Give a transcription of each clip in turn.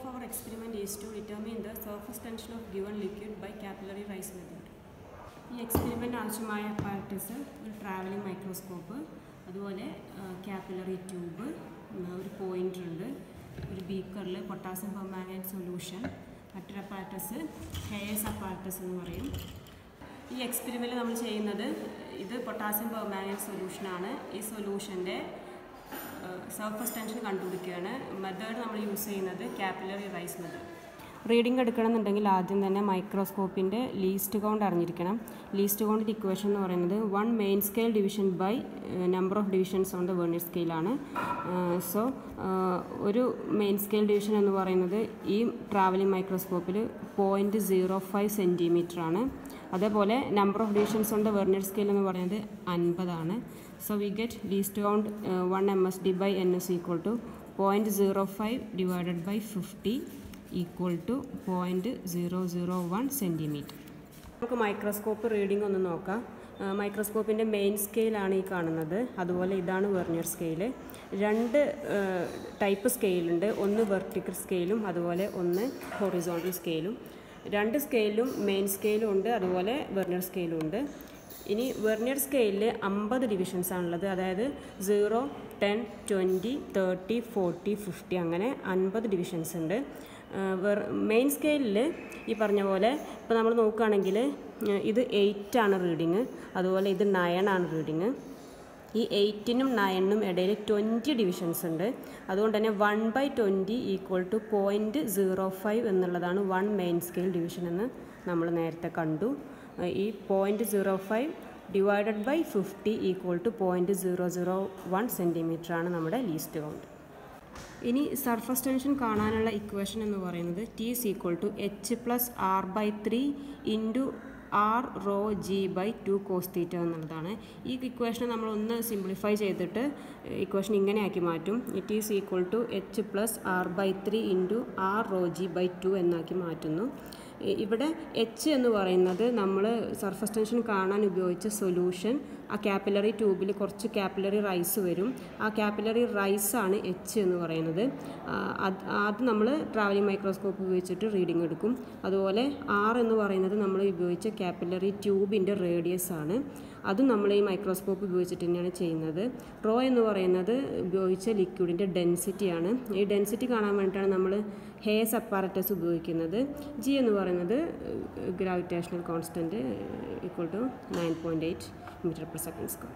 our experiment is to determine the surface tension of given liquid by capillary rise method. ഈ experiment ആവശ്യമായ apparatus ഒരു travelling microscope, അതുപോലെ capillary tube, ഒരു pointer ഉണ്ട്, ഒരു ബീക്കറിൽ പൊട്ടാസ്യം പെർമാംഗനേറ്റ് സൊല്യൂഷൻ, മറ്റൊരു അപ്പാരറ്റസ് ഹെയർസ് അപ്പാരറ്റസ് എന്ന് പറയും. ഈ എക്സ്പെരിമെൻറ്റിൽ നമ്മൾ ചെയ്യുന്നത് ഇത് പൊട്ടാസ്യം പെർമാംഗനേറ്റ് സൊല്യൂഷനാണ്. ഈ സൊല്യൂഷൻ്റെ സർഫസ് ടെൻഷൻ കണ്ടുപിടിക്കുകയാണ്. മെത്തേഡ് നമ്മൾ യൂസ് ചെയ്യുന്നത് കാപ്പിലറി റൈസ് മെത്തേഡ്. റീഡിംഗ് എടുക്കണമെന്നുണ്ടെങ്കിൽ ആദ്യം തന്നെ മൈക്രോസ്കോപ്പിൻ്റെ ലീസ്റ്റ് കൗണ്ട് അറിഞ്ഞിരിക്കണം. ലീസ്റ്റ് കൗണ്ടിൻ്റെ ഇക്വേഷൻ എന്ന് പറയുന്നത് 1 main scale division by number of divisions on the vernier സ്കെയിലാണ്. സോ ഒരു മെയിൻ സ്കെയിൽ ഡിവിഷൻ എന്ന് പറയുന്നത് ഈ ട്രാവലിംഗ് മൈക്രോസ്കോപ്പിൽ 0.05 സെൻറ്റിമീറ്റർ ആണ്. അതേപോലെ number of divisions on the vernier scale എന്ന് പറയുന്നത് 50 ആണ്. So we get least count 1 MSD by N is equal to 0.05 divided by 50 equal to 0.001 centimetre. നമുക്ക് മൈക്രോസ്കോപ്പ് റീഡിംഗ് ഒന്ന് നോക്കാം. മൈക്രോസ്കോപ്പിൻ്റെ മെയിൻ സ്കെയിലാണ് ഈ കാണുന്നത്. അതുപോലെ ഇതാണ് വെർണിയർ സ്കെയിൽ. 2 ടൈപ്പ് സ്കെയിലുണ്ട്. ഒന്ന് വെർട്ടിക്കൽ സ്കെയിലും അതുപോലെ ഒന്ന് ഹൊറിസോണ്ടൽ സ്കെയിലും. 2 സ്കെയിലും മെയിൻ സ്കെയിലും ഉണ്ട്, അതുപോലെ വെർണിയർ സ്കെയിലും ഉണ്ട്. ഇനി വെർണിയർ സ്കെയിലിൽ 50 ഡിവിഷൻസ് ആണുള്ളത്. അതായത് 0, 10, 20, 30, 40, 50 അങ്ങനെ 50 ഡിവിഷൻസ് ഉണ്ട്. മെയിൻ സ്കെയിലിൽ ഈ പറഞ്ഞ പോലെ ഇപ്പോൾ നമ്മൾ നോക്കുകയാണെങ്കിൽ ഇത് 8 ആണ് റീഡിങ്, അതുപോലെ ഇത് 9 ആണ് റീഡിങ്. ഈ 8നും 9നും ഇടയിൽ 20 ഡിവിഷൻസ് ഉണ്ട്. അതുകൊണ്ട് തന്നെ 1/20 = 0.05 എന്നുള്ളതാണ് 1 മെയിൻ സ്കെയിൽ ഡിവിഷൻ എന്ന് നമ്മൾ നേരത്തെ കണ്ടു. ഈ 0.05 ഡിവൈഡഡ് ബൈ 50 = 0.001 സെൻറ്റിമീറ്റർ ആണ് നമ്മുടെ ലീസ്റ്റ് കൗണ്ട്. ഇനി സർഫസ് ടെൻഷൻ കാണാനുള്ള ഇക്വേഷൻ എന്ന് പറയുന്നത് T is equal to H plus R/3 into R rho G by 2 cos theta എന്നുള്ളതാണ്. ഈ ഇക്വേഷനെ നമ്മളൊന്ന് സിംപ്ലിഫൈ ചെയ്തിട്ട് ഇക്വേഷൻ ഇങ്ങനെയാക്കി മാറ്റും. It is equal to H plus R/3 into R rho G by 2 എന്നാക്കി മാറ്റുന്നു. ഇവിടെ H എന്ന് പറയുന്നത് നമ്മൾ സർഫസ് ടെൻഷൻ കാണാൻ ഉപയോഗിച്ച സൊല്യൂഷൻ. ആ കാപ്പിലറി ട്യൂബിൽ കുറച്ച് കാപ്പിലറി റൈസ് വരും. ആ കാപ്പിലറി റൈസാണ് H എന്ന് പറയുന്നത്. അത് നമ്മൾ ട്രാവലിംഗ് മൈക്രോസ്കോപ്പ് ഉപയോഗിച്ചിട്ട് റീഡിംഗ് എടുക്കും. അതുപോലെ R എന്ന് പറയുന്നത് നമ്മൾ ഉപയോഗിച്ച കാപ്പിലറി ട്യൂബിൻ്റെ റേഡിയസ് ആണ്. അതും നമ്മൾ ഈ മൈക്രോസ്കോപ്പ് ഉപയോഗിച്ചിട്ട് തന്നെയാണ് ചെയ്യുന്നത്. റോ എന്ന് പറയുന്നത് ഉപയോഗിച്ച ലിക്വിഡിൻ്റെ ഡെൻസിറ്റിയാണ്. ഈ ഡെൻസിറ്റി കാണാൻ വേണ്ടിയിട്ടാണ് നമ്മൾ ഹെയർസ് അപ്പാരറ്റസ് ഉപയോഗിക്കുന്നത്. G എന്ന് പറയുന്നത് ഗ്രാവിറ്റേഷണൽ കോൺസ്റ്റൻറ്റ് = 9.8 m/s².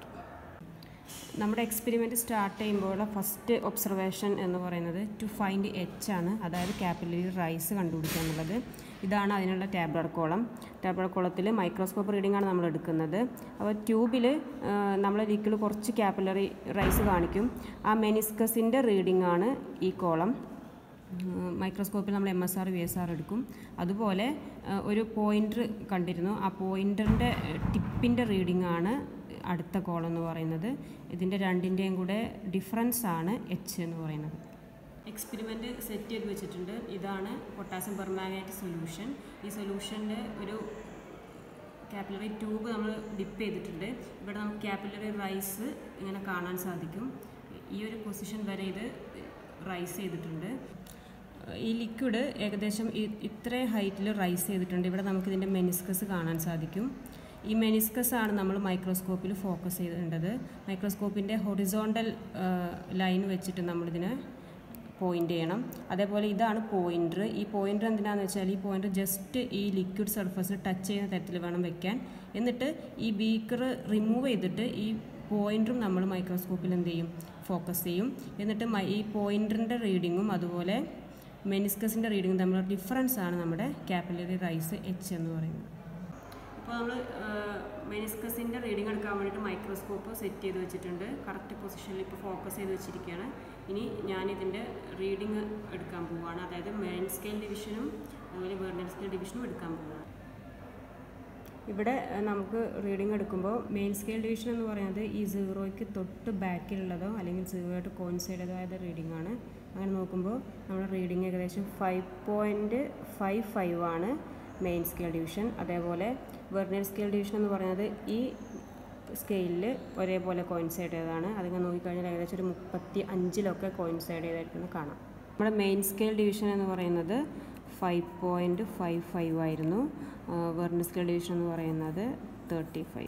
നമ്മുടെ എക്സ്പെരിമെൻറ്റ് സ്റ്റാർട്ട് ചെയ്യുമ്പോഴുള്ള ഫസ്റ്റ് ഒബ്സർവേഷൻ എന്ന് പറയുന്നത് ടു ഫൈൻഡ് H ആണ്. അതായത് കാപ്പിലറി റൈസ് കണ്ടുപിടിക്കുക എന്നുള്ളത്. ഇതാണ് അതിനുള്ള ടാബ്ലർ കോളം. ടാബ്ലർ കോളത്തിൽ മൈക്രോസ്കോപ്പ് റീഡിംഗ് ആണ് നമ്മൾ എടുക്കുന്നത്. അപ്പോൾ ട്യൂബിൽ നമ്മൾ ലിക്വിഡ് കുറച്ച് കാപ്പിലറി റൈസ് കാണിക്കും. ആ മെനിസ്കസിൻ്റെ റീഡിംഗ് ആണ് ഈ കോളം. മൈക്രോസ്കോപ്പിൽ നമ്മൾ MSR VSR എടുക്കും. അതുപോലെ ഒരു പോയിൻ്റർ കണ്ടിരുന്നു. ആ പോയിൻ്ററിൻ്റെ ടിപ്പിൻ്റെ റീഡിംഗ് ആണ് അടുത്ത കോളം എന്ന് പറയുന്നത്. ഇതിൻ്റെ രണ്ടിൻ്റെയും കൂടെ ഡിഫറൻസ് ആണ് H എന്ന് പറയുന്നത്. എക്സ്പെരിമെൻറ്റ് സെറ്റ് ചെയ്ത് വെച്ചിട്ടുണ്ട്. ഇതാണ് പൊട്ടാസ്യം പെർമാംഗനേറ്റ് സൊല്യൂഷൻ. ഈ സൊല്യൂഷൻ്റെ ഒരു കാപ്പിലറി ട്യൂബ് നമ്മൾ ഡിപ്പ് ചെയ്തിട്ടുണ്ട്. ഇവിടെ നമുക്ക് കാപ്പിലറി റൈസ് ഇങ്ങനെ കാണാൻ സാധിക്കും. ഈ ഒരു പൊസിഷൻ വരെ ഇത് റൈസ് ചെയ്തിട്ടുണ്ട്. ഈ ലിക്വിഡ് ഏകദേശം ഇത്ര ഹൈറ്റിൽ റൈസ് ചെയ്തിട്ടുണ്ട്. ഇവിടെ നമുക്കിതിൻ്റെ മെനിസ്കസ് കാണാൻ സാധിക്കും. ഈ മെനിസ്കസ് ആണ് നമ്മൾ മൈക്രോസ്കോപ്പിൽ ഫോക്കസ് ചെയ്യേണ്ടത്. മൈക്രോസ്കോപ്പിൻ്റെ ഹൊറിസോണ്ടൽ ലൈൻ വെച്ചിട്ട് നമ്മളിതിനെ പോയിൻ്റ് ചെയ്യണം. അതേപോലെ ഇതാണ് പോയിൻ്റർ. ഈ പോയിൻ്റർ എന്തിനാണെന്ന് വെച്ചാൽ ഈ പോയിൻ്റർ ജസ്റ്റ് ഈ ലിക്വിഡ് സർഫസ് ടച്ച് ചെയ്യുന്ന തരത്തിൽ വേണം വെക്കാൻ. എന്നിട്ട് ഈ ബീക്കർ റിമൂവ് ചെയ്തിട്ട് ഈ പോയിൻ്ററും നമ്മൾ മൈക്രോസ്കോപ്പിൽ എന്ത് ചെയ്യും, ഫോക്കസ് ചെയ്യും. എന്നിട്ട് ഈ പോയിൻ്ററിൻ്റെ റീഡിങ്ങും അതുപോലെ മെനിസ്കസിൻ്റെ റീഡിങ്ങും തമ്മിലുള്ള ഡിഫറൻസ് ആണ് നമ്മുടെ കാപ്പിലറി റൈസ് H എന്ന് പറയുന്നത്. ഇപ്പോൾ നമ്മൾ മെനിസ്കസിൻ്റെ റീഡിംഗ് എടുക്കാൻ വേണ്ടിയിട്ട് മൈക്രോസ്കോപ്പ് സെറ്റ് ചെയ്ത് വെച്ചിട്ടുണ്ട്. കറക്റ്റ് പൊസിഷനിൽ ഇപ്പോൾ ഫോക്കസ് ചെയ്ത് വെച്ചിരിക്കുകയാണ്. ഇനി ഞാനിതിൻ്റെ റീഡിങ് എടുക്കാൻ പോവുകയാണ്. അതായത് മെയിൻ സ്കെയിൽ ഡിവിഷനും അതുപോലെ വെർണിയർ സ്കെയിൽ ഡിവിഷനും എടുക്കാൻ പോവുകയാണ്. ഇവിടെ നമുക്ക് റീഡിംഗ് എടുക്കുമ്പോൾ മെയിൻ സ്കെയിൽ ഡിവിഷൻ എന്ന് പറയുന്നത് ഈ 0ക്ക് തൊട്ട് ബാക്കിലുള്ളതോ അല്ലെങ്കിൽ 0 കോയിൻസൈഡ് ആയ റീഡിംഗ് ആണ്. അങ്ങനെ നോക്കുമ്പോൾ നമ്മുടെ റീഡിംഗ് ഏകദേശം 5.55 ആണ് മെയിൻ സ്കെയിൽ ഡിവിഷൻ. അതേപോലെ വെർണിയർ സ്കെയിൽ ഡിവിഷൻ എന്ന് പറയുന്നത് ഈ സ്കെയിലിൽ ഒരേപോലെ കോയിൻസൈഡ് ചെയ്തതാണ്. അതിങ്ങനെ നോക്കിക്കഴിഞ്ഞാൽ ഏകദേശം ഒരു 35 കോയിൻസൈഡ് ചെയ്തായിരിക്കും കാണാം. നമ്മുടെ മെയിൻ സ്കെയിൽ ഡിവിഷൻ എന്ന് പറയുന്നത് 5.55 ആയിരുന്നു. വെർണിയർ സ്കെയിൽ ഡിവിഷൻ എന്ന് പറയുന്നത് 35.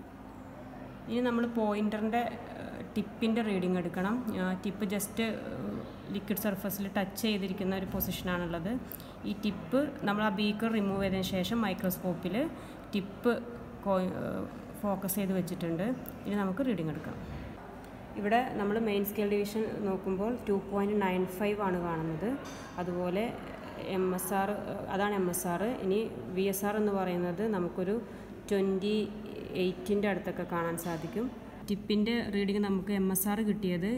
ഇനി നമ്മൾ പോയിൻ്ററിൻ്റെ ടിപ്പിൻ്റെ റീഡിങ് എടുക്കണം. ടിപ്പ് ജസ്റ്റ് ലിക്വിഡ് സർഫസിൽ ടച്ച് ചെയ്തിരിക്കുന്ന ഒരു പൊസിഷനാണുള്ളത്. ഈ ടിപ്പ് നമ്മൾ ആ ബീക്കർ റിമൂവ് ചെയ്തതിന് ശേഷം മൈക്രോസ്കോപ്പിൽ ടിപ്പ് ഫോക്കസ് ചെയ്ത് വെച്ചിട്ടുണ്ട്. ഇനി നമുക്ക് റീഡിങ് എടുക്കാം. ഇവിടെ നമ്മൾ മെയിൻ സ്കെയിൽ ഡിവിഷൻ നോക്കുമ്പോൾ 2.95 ആണ് കാണുന്നത്. അതുപോലെ MSR അതാണ് MSR. ഇനി VSR എന്ന് പറയുന്നത് നമുക്കൊരു 28ൻ്റെ അടുത്തൊക്കെ കാണാൻ സാധിക്കും. ടിപ്പിൻ്റെ റീഡിങ് നമുക്ക് MSR കിട്ടിയത്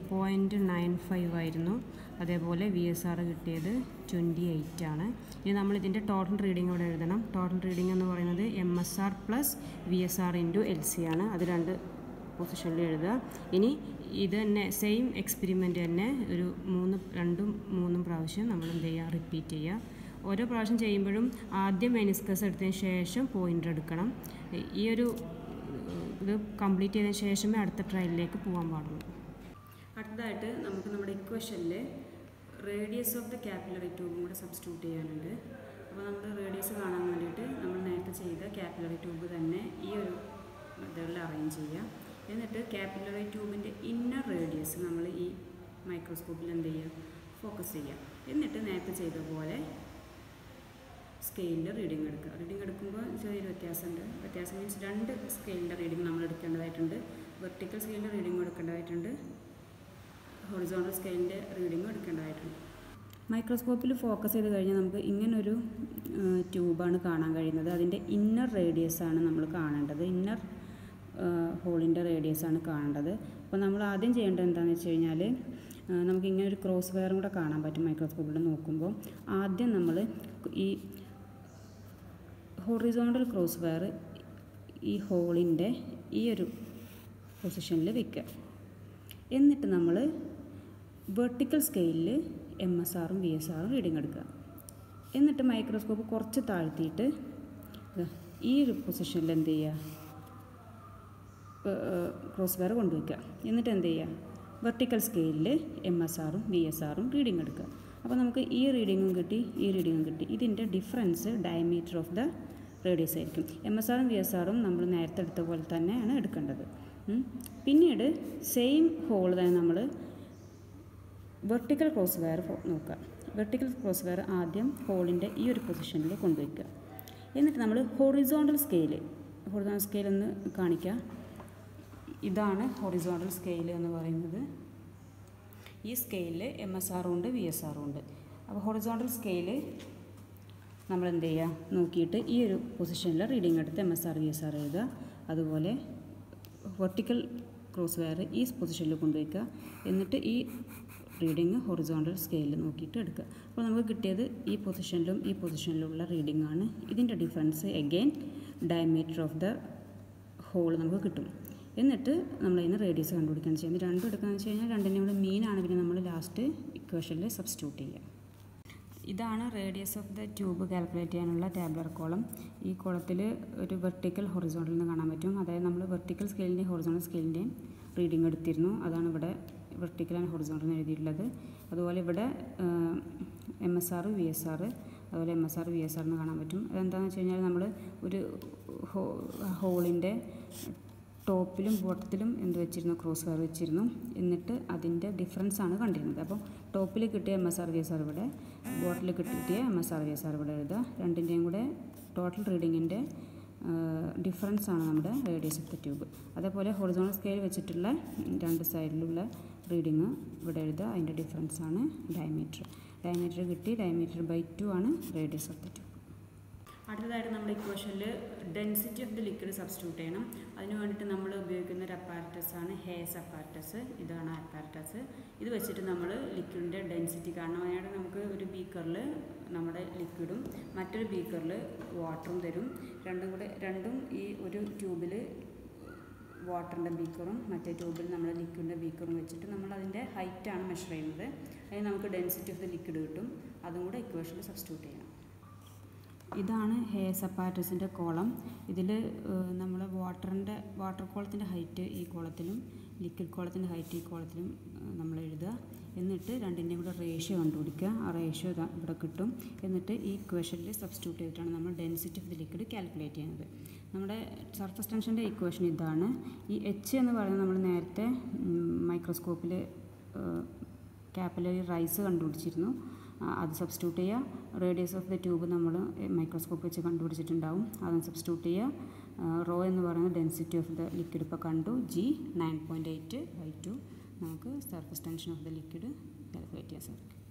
2.95 ആയിരുന്നു. അതേപോലെ VSR കിട്ടിയത് 28 ആണ്. ഇനി നമ്മൾ ഇതിൻ്റെ ടോട്ടൽ റീഡിങ് ഇവിടെ എഴുതണം. ടോട്ടൽ റീഡിങ് എന്ന് പറയുന്നത് MSR plus VSR into LC ആണ്. അത് രണ്ട് പൊസിഷനിൽ എഴുതുക. ഇനി ഇത് തന്നെ സെയിം എക്സ്പെരിമെൻ്റ് തന്നെ ഒരു 2-3 പ്രാവശ്യം നമ്മൾ എന്ത് ചെയ്യുക, റിപ്പീറ്റ് ചെയ്യുക. ഓരോ പ്രാവശ്യം ചെയ്യുമ്പോഴും ആദ്യം മെനിസ്കസ് എടുത്തതിന് ശേഷം പോയിൻ്റർ എടുക്കണം. ഈ ഒരു ഇത് കംപ്ലീറ്റ് ചെയ്തതിന് ശേഷമേ അടുത്ത ട്രയലിലേക്ക് പോകാൻ പാടുള്ളൂ. അടുത്തതായിട്ട് നമുക്ക് നമ്മുടെ ഇക്വേഷനിൽ റേഡിയസ് ഓഫ് ദ കാപ്പിലറി ട്യൂബും കൂടെ സബ്സ്റ്റിറ്റ്യൂട്ട് ചെയ്യാനുണ്ട്. അപ്പോൾ നമ്മൾ റേഡിയസ് കാണാൻ വേണ്ടിയിട്ട് നമ്മൾ നേരത്തെ ചെയ്ത കാപ്പിലറി ട്യൂബ് തന്നെ ഈ ഒരു മെത്തേഡിൽ അറേഞ്ച് ചെയ്യുക. എന്നിട്ട് കാപ്പിലറി ട്യൂബിൻ്റെ ഇന്നർ റേഡിയസ് നമ്മൾ ഈ മൈക്രോസ്കോപ്പിൽ എന്ത് ചെയ്യുക, ഫോക്കസ് ചെയ്യുക. എന്നിട്ട് നേരത്തെ ചെയ്ത പോലെ സ്കെയിലിൻ്റെ റീഡിങ് എടുക്കുക. റീഡിങ് എടുക്കുമ്പോൾ ചെറിയൊരു വ്യത്യാസമുണ്ട്. വ്യത്യാസം മീൻസ് 2 സ്കെയിലിൻ്റെ റീഡിങ് നമ്മൾ എടുക്കേണ്ടതായിട്ടുണ്ട്. വെർട്ടിക്കൽ സ്കെയിലിൻ്റെ റീഡിങ് എടുക്കേണ്ടതായിട്ടുണ്ട്, ഹൊറിസോണ്ടൽ സ്കെയിലിൻ്റെ റീഡിങ് എടുക്കേണ്ടതായിട്ടുണ്ട്. മൈക്രോസ്കോപ്പിൽ ഫോക്കസ് ചെയ്ത് കഴിഞ്ഞാൽ നമുക്ക് ഇങ്ങനൊരു ട്യൂബാണ് കാണാൻ കഴിയുന്നത്. അതിൻ്റെ ഇന്നർ റേഡിയസാണ് നമ്മൾ കാണേണ്ടത്. ഇന്നർ ഹോളിൻ്റെ റേഡിയസാണ് കാണേണ്ടത്. അപ്പോൾ നമ്മൾ ആദ്യം ചെയ്യേണ്ടത് എന്താണെന്ന് വെച്ച് കഴിഞ്ഞാൽ നമുക്ക് ഇങ്ങനെ ഒരു ക്രോസ് വയറും കൂടെ കാണാൻ പറ്റും മൈക്രോസ്കോപ്പിൽ നോക്കുമ്പോൾ. ആദ്യം നമ്മൾ ഈ ഹൊറിസോണ്ടൽ ക്രോസ് വയർ ഈ ഹോളിൻ്റെ ഈ ഒരു പൊസിഷനിൽ വയ്ക്കുക. എന്നിട്ട് നമ്മൾ വെർട്ടിക്കൽ സ്കെയിലിൽ MSRും VSRും റീഡിങ് എടുക്കുക. എന്നിട്ട് മൈക്രോസ്കോപ്പ് കുറച്ച് താഴ്ത്തിയിട്ട് ഈ ഒരു പൊസിഷനിൽ എന്ത് ചെയ്യുക, ക്രോസ് വയർ കൊണ്ടുവയ്ക്കുക. എന്നിട്ട് എന്ത് ചെയ്യുക, വെർട്ടിക്കൽ സ്കെയിലിൽ MSRും VSRും റീഡിങ് എടുക്കുക. അപ്പോൾ നമുക്ക് ഈ റീഡിങ്ങും കിട്ടി, ഈ റീഡിങ്ങും കിട്ടി. ഇതിൻ്റെ difference diameter of the radius ആയിരിക്കും. MSRും VSRും നമ്മൾ നേരത്തെ എടുത്ത പോലെ തന്നെയാണ് എടുക്കേണ്ടത്. പിന്നീട് സെയിം ഹോൾ തന്നെ നമ്മൾ വെർട്ടിക്കൽ ക്രോസ് വയർ നോക്കുക. വെർട്ടിക്കൽ ക്രോസ് വയർ ആദ്യം ഹോളിൻ്റെ ഈ ഒരു പൊസിഷനിൽ കൊണ്ടുവയ്ക്കുക. എന്നിട്ട് നമ്മൾ ഹൊറിസോണ്ടൽ സ്കെയിൽ ഒന്ന് കാണിക്കുക. ഇതാണ് ഹൊറിസോണ്ടൽ സ്കെയിൽ എന്ന് പറയുന്നത്. ഈ സ്കെയിലിൽ MSRും ഉണ്ട്, VSRും ഉണ്ട്. അപ്പോൾ ഹൊറിസോണ്ടൽ സ്കെയിൽ നമ്മൾ എന്ത് ചെയ്യുക, നോക്കിയിട്ട് ഈ ഒരു പൊസിഷനിൽ റീഡിങ് എടുത്ത് MSR VSR എഴുതുക. അതുപോലെ വെർട്ടിക്കൽ ക്രോസ് വയർ ഈ പൊസിഷനിൽ കൊണ്ടുവയ്ക്കുക. എന്നിട്ട് ഈ റീഡിങ് ഹൊറിസോണ്ടൽ സ്കെയിലിൽ നോക്കിയിട്ട് എടുക്കുക. അപ്പോൾ നമുക്ക് കിട്ടിയത് ഈ പൊസിഷനിലും ഈ പൊസിഷനിലുള്ള റീഡിംഗ് ആണ്. ഇതിൻ്റെ difference again diameter of the hole നമുക്ക് കിട്ടും. എന്നിട്ട് നമ്മൾ അതിന് റേഡിയസ് കണ്ടുപിടിക്കുകയാണ് ചെയ്യുന്നത്. രണ്ടും എടുക്കുകയെന്ന് വെച്ച് കഴിഞ്ഞാൽ രണ്ടിൻ്റെയും കൂടെ മീനാണ് പിന്നെ നമ്മൾ ലാസ്റ്റ് ഇക്വേഷനിൽ സബ്സ്റ്റിറ്റ്യൂട്ട് ചെയ്യുക. ഇതാണ് radius of the tube calculate ചെയ്യാനുള്ള ടാബ്ലർ കോളം. ഈ കോളത്തിൽ ഒരു വെർട്ടിക്കൽ ഹൊറിസോണ്ടൽ നിന്ന് കാണാൻ പറ്റും. അതായത് നമ്മൾ വെർട്ടിക്കൽ സ്കെയിലിൻ്റെയും ഹൊറിസോണ്ടൽ സ്കെയിലിൻ്റെയും റീഡിംഗ് എടുത്തിരുന്നു. അതാണ് ഇവിടെ വെർട്ടിക്കൽ ആൻഡ് ഹൊറിസോണ്ടൽ എന്ന് എഴുതിയിട്ടുള്ളത്. അതുപോലെ ഇവിടെ MSR VSR, അതുപോലെ MSR VSR എന്ന് കാണാൻ പറ്റും. അതെന്താണെന്ന് വെച്ച് കഴിഞ്ഞാൽ നമ്മൾ ഒരു ഹോളിൻ്റെ ടോപ്പിലും ബോട്ടത്തിലും എന്ത് വെച്ചിരുന്നു, ക്രോസ് വയർ വെച്ചിരുന്നു. എന്നിട്ട് അതിൻ്റെ ഡിഫറൻസ് ആണ് കണ്ടിരുന്നത്. അപ്പോൾ ടോപ്പിൽ കിട്ടിയ MSR VSR ഇവിടെ, ബോട്ടിൽ കിട്ടിയ MSR VSR ഇവിടെ എഴുതുക. രണ്ടിൻ്റെയും കൂടെ ടോട്ടൽ റീഡിങ്ങിൻ്റെ ഡിഫറൻസ് ആണ് നമ്മുടെ റേഡിയസ് ഓഫ് ദ ട്യൂബ്. അതേപോലെ ഹൊറിസോണ്ടൽ സ്കെയിൽ വെച്ചിട്ടുള്ള രണ്ട് സൈഡിലുള്ള റീഡിങ് ഇവിടെ എഴുതുക. അതിൻ്റെ ഡിഫറൻസ് ആണ് ഡയമീറ്റർ കിട്ടി. ഡയമീറ്റർ ബൈ 2 ആണ് റേഡിയസ് ഓഫ് ദ ട്യൂബ്. അടുത്തതായിട്ട് നമ്മുടെ ഇക്വേഷനിൽ density of the liquid substitute ചെയ്യണം. അതിന് വേണ്ടിയിട്ട് നമ്മൾ ഉപയോഗിക്കുന്ന ഒരു അപ്പാരറ്റസാണ് ഹേസ് അപ്പാരറ്റസ്. ഇതാണ് അപ്പാരറ്റസ്. ഇത് വെച്ചിട്ട് നമ്മൾ ലിക്വിഡിൻ്റെ ഡെൻസിറ്റി കാണണം. അതിനായിട്ട് നമുക്ക് ഒരു ബീക്കറിൽ നമ്മുടെ ലിക്വിഡും മറ്റൊരു ബീക്കറിൽ വാട്ടറും തരും. രണ്ടും ഈ ഒരു ട്യൂബിൽ വാട്ടറിൻ്റെ ബീക്കറും മറ്റേ ട്യൂബിൽ നമ്മൾ ലിക്വിഡിൻ്റെ ബീക്കറും വെച്ചിട്ട് നമ്മൾ അതിൻ്റെ ഹൈറ്റാണ് മെഷർ ചെയ്യുന്നത്. അതിന് നമുക്ക് ഡെൻസിറ്റി ഓഫ് ദ ലിക്വിഡ് കിട്ടും. അതും കൂടെ ഇക്വേഷനിൽ സബ്സ്റ്റിറ്റ്യൂട്ട് ചെയ്യണം. ഇതാണ് ഹേസ് അപ്പാരറ്റസിൻ്റെ കോളം. ഇതിൽ നമ്മൾ വാട്ടർ കോളത്തിൻ്റെ ഹൈറ്റ് ഈ കോളത്തിലും ലിക്വിഡ് കോളത്തിൻ്റെ ഹൈറ്റ് ഈ കോളത്തിലും നമ്മൾ എഴുതുക. എന്നിട്ട് രണ്ടിൻ്റെയും കൂടെ റേഷ്യോ കണ്ടുപിടിക്കുക. ആ റേഷ്യോ ഇവിടെ കിട്ടും. എന്നിട്ട് ഈ ഇക്വേഷനിൽ സബ്സ്റ്റിറ്റ്യൂട്ട് ചെയ്തിട്ടാണ് നമ്മൾ density of the liquid calculate ചെയ്യുന്നത്. നമ്മുടെ സർഫസ് ടെൻഷൻ്റെ ഇക്വേഷൻ ഇതാണ്. ഈ എച്ച് എന്ന് പറയുന്നത് നമ്മൾ നേരത്തെ മൈക്രോസ്കോപ്പിൽ കാപ്പിലറി റൈസ് കണ്ടുപിടിച്ചിരുന്നു. അത് സബ്സ്റ്റിറ്റ്യൂട്ട് ചെയ്യുക. റേഡിയസ് ഓഫ് ദ ട്യൂബ് നമ്മൾ മൈക്രോസ്കോപ്പ് വെച്ച് കണ്ടുപിടിച്ചിട്ടുണ്ടാവും. അതും സബ്സ്റ്റിറ്റ്യൂട്ട് ചെയ്യുക. റോ എന്ന് പറയുന്നത് ഡെൻസിറ്റി ഓഫ് ദ ലിക്വിഡ് ഇപ്പോൾ കണ്ടു. G 9.8/2. നമുക്ക് surface tension of the liquid calculate ചെയ്യാൻ സാധിക്കും.